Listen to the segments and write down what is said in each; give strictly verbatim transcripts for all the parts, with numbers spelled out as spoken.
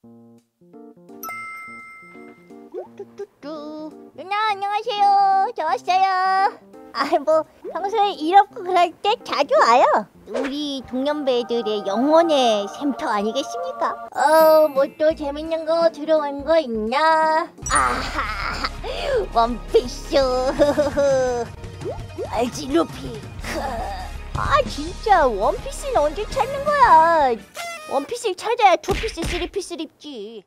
뚜뚜뚜. 누나 안녕하세요. 저 왔어요. 아 뭐 평소에 일 없고 그럴 때 자주 와요. 우리 동년배들의 영혼의 샘터 아니겠습니까? 어 뭐 또 재밌는 거 들어온 거 있나? 아하 원피스. 알지 루피. 아 진짜 원피스는 언제 찾는 거야? 원피스를 찾아야 투피스 쓰리피스를 입지.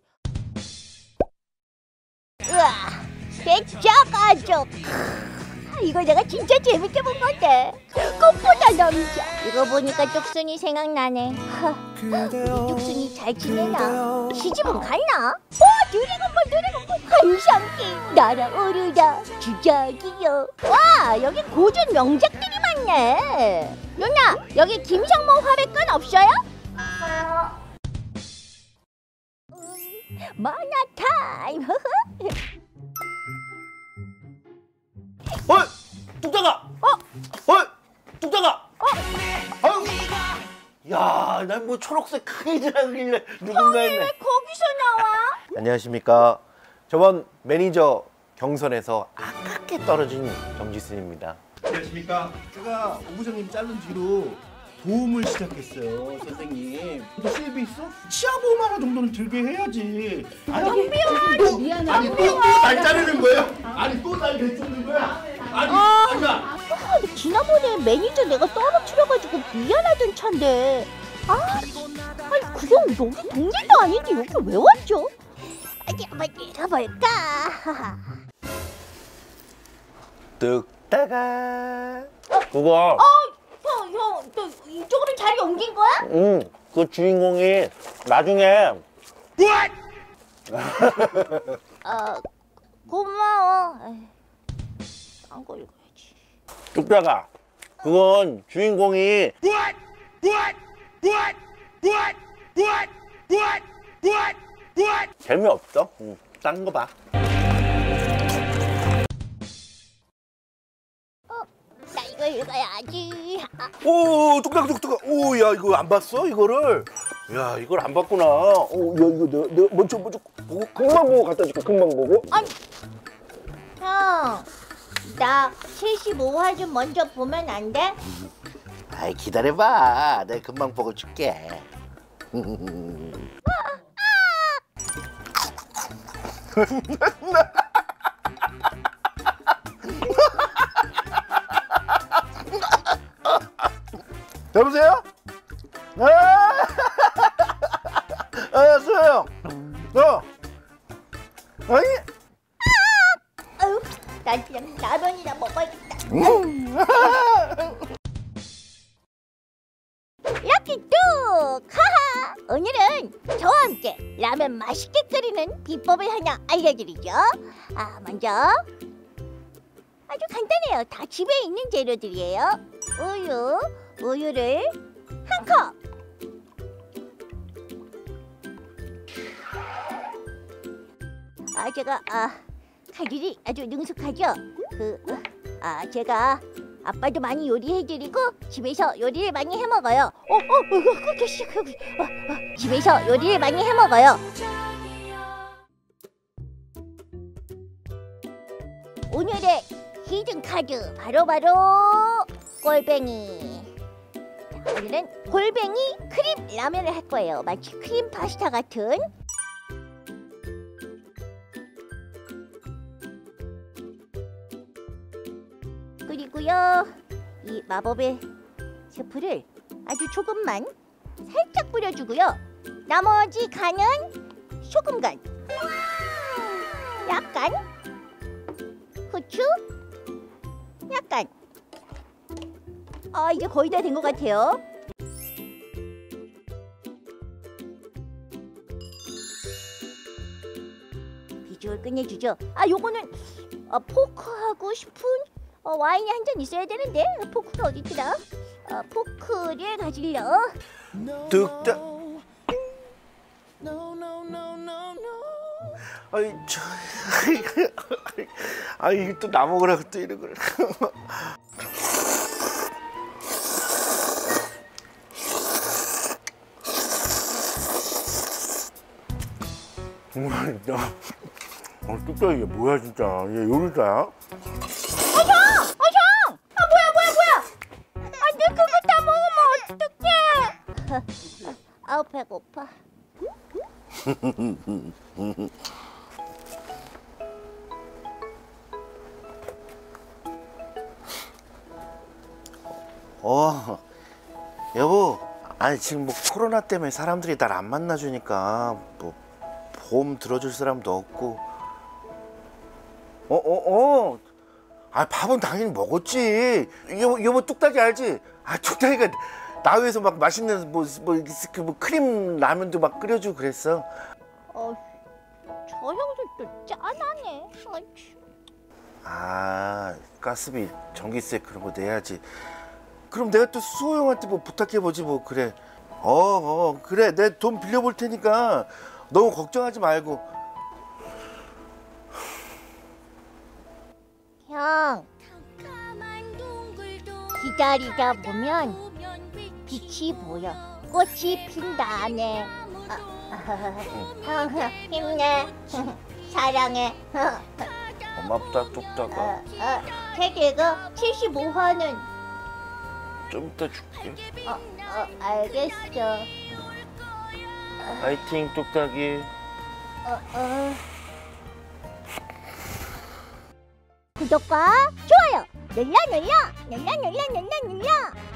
으아 대짜 가족. 이거 내가 진짜 재밌게 본 건데. 꽃보다 남자. 이거 보니까 뚝순이 생각나네. 뚝순이 잘 지내나? 시집은 갔나? 와 드래곤볼 드래곤볼 한상기 날아오르다 주작이여. 와 여기 고전 명작들이 많네. 누나 여기 김성모 화백관 없어요? 없어요. 음, 만화 타임. 어이! 뚝딱아! 어? 어이! 뚝딱아! 어? 아유! 야, 난 뭐 초록색 크게 지나길래 누군가 형이 했네. 왜 거기서 나와? 안녕하십니까. 저번 매니저 경선에서 아깝게 떨어진 정지순입니다. 안녕하십니까. 제가 오 부장님 자른 뒤로 보험을 시작했어요, 선생님. 너 수입이 있어? 치아 보험 하나 정도는 들게 해야지. 아니, 또, 미안해. 아니 또 또 날 자르는 거예요? 아니 또 날 내쫓는 거야? 아니, 아. 아니야. 아, 지난번에 매니저 내가 떨어뜨려가지고 미안하던 차인데. 아, 아니 그 형 여기 동네도 아닌데 여기 왜 왔죠? 어디 한번 읽어볼까? 뚝딱아. 그거. 어, 형, 형, 너 이쪽으로 자리 옮긴 거야? 응, 그 주인공이 나중에. 어, 고마워. 딴 거 읽어야지. 뚝딱아. 그건 주인공이. 재미없어? 응, 딴 거 봐. 나 이거 읽어야지. 아, 오, 뚝딱 뚝딱. 오, 야 이거 안 봤어? 이거를. 야 이걸 안 봤구나. 오, 야 이거 내가, 내가 먼저 먼저 보고 금방 보고 갖다 줄게. 금방 보고. 아니, 형, 나 칠십오 화 좀 먼저 보면 안 돼? 아이 기다려봐. 내가 금방 보고 줄게. 여보세요? 아, 아, 수영. 어. 아니. 아유, 나 그냥 라면이나 먹어야겠다. 이렇게 뚝! 하하! 오늘은 저와 함께 라면 맛있게 끓이는 비법을 하나 알려드리죠. 아, 먼저 아주 간단해요. 다 집에 있는 재료들이에요. 우유, 우유를 한 컵. 아, 제가 아 칼질이 아주 능숙하죠. 그, 아, 제가 아빠도 많이 요리해드리고 집에서 요리를 많이 해먹어요. 어, 어, 어, 어, 시, 어, 어, 집에서 요리를 많이 해먹어요. 오늘의 히든 카드 바로바로 골뱅이. 자, 오늘은 골뱅이 크림 라면을 할 거예요. 마치 크림 파스타 같은. 그리고요, 이 마법의 스프를 아주 조금만 살짝 뿌려주고요. 나머지 간은 소금간, 약간 후추, 약간. 아, 이제 거의 다 된 것 같아요. 비주얼 끝내주죠. 아, 요거는 어, 포크하고 스푼, 어, 와인이 한 잔 있어야 되는데 포크가 어디 있더라? 어, 포크를 가지려. 뚝딱. 아이 저, 아이 또 나 먹으라고 또 이런 걸. 정말 진짜. 어, 뚝딱이 이게 뭐야 진짜. 얘 요리사야? 어성! 어성! 아 뭐야 뭐야 뭐야! 안돼 그거 다 먹으면 어떡해! 아우 배고파. 어, 여보. 아니 지금 뭐 코로나 때문에 사람들이 날 안 만나주니까 뭐 보험 들어줄 사람도 없고. 어, 어, 어. 아, 밥은 당연히 먹었지. 여보, 여보 뚝딱이 알지? 아, 뚝딱이가 나 위해서 막 맛있는 뭐, 뭐, 그 뭐 크림 라면도 막 끓여주고 그랬어. 어, 저 형도 또 짠하네. 아이씨. 아, 가스비, 전기세 그런 거 내야지. 그럼 내가 또 수호 형한테 뭐 부탁해보지 뭐. 그래. 어, 어, 그래. 내 돈 빌려볼 테니까 너무 걱정하지 말고. 형, 기다리다 보면 빛이 보여. 꽃이 핀 다음에. 형, 형, 힘내. 사랑해. 고맙다, 뚝딱아. 어, 어, 세계가 칠십오 화는 좀 이따 줄게. 어, 어, 알겠어. 파이팅, 뚝딱이. 어, 어. 구독과 좋아요 눌러 눌러 눌러 눌러 눌러 눌러